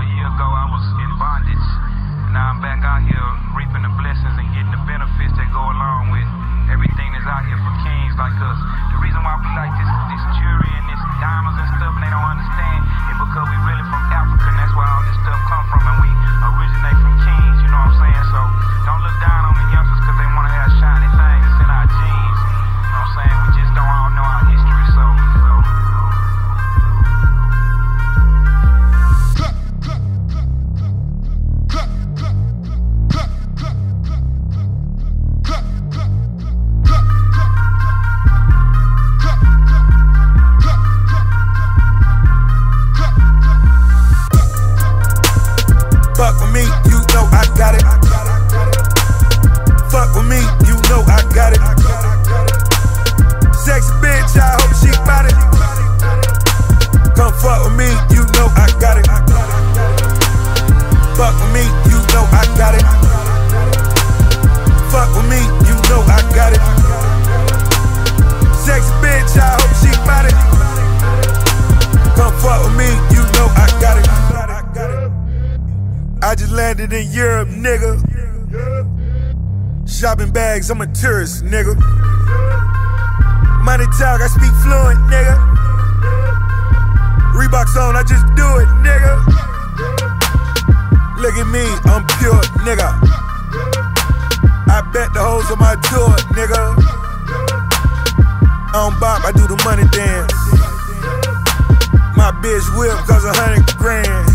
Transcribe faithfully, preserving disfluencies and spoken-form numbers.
a year ago I was in bondage. Now I'm back out here reaping the blessings and getting the benefits that go along with everything that's out here for kings like us. The reason why we like this, this jewelry and this diamonds and stuff and they don't understand is because we really from Africa and that's where all this stuff come from, and we originate from kings, you know what I'm saying? So don't look down on the youngsters because they want to have shiny things. It's in our genes, you know what I'm saying? We just don't all know our history, so... so. Fuck with me, you know I got it. Fuck with me, you know I got it. Sexy bitch, I hope she bout it. Come fuck with me, you know I got it. Fuck with me, you know I got it. Fuck with me, you know I got it. Sexy bitch, I hope she bout it. Come fuck with me, you know I got it. I just landed in Europe, nigga. Shopping bags, I'm a tourist, nigga. Money talk, I speak fluent, nigga. Reeboks on, I just do it, nigga. Look at me, I'm pure, nigga. I bet the hoes on my tour, nigga. I don't bop, I do the money dance. My bitch whip cause a hundred grand.